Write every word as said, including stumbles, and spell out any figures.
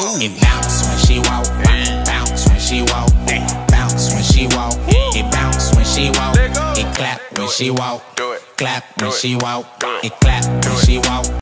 It bounce when she walk, bounce when she walk, bounce when she walk. It bounce when she walk, it clap when she walk, clap when she walk, it clap when she walk.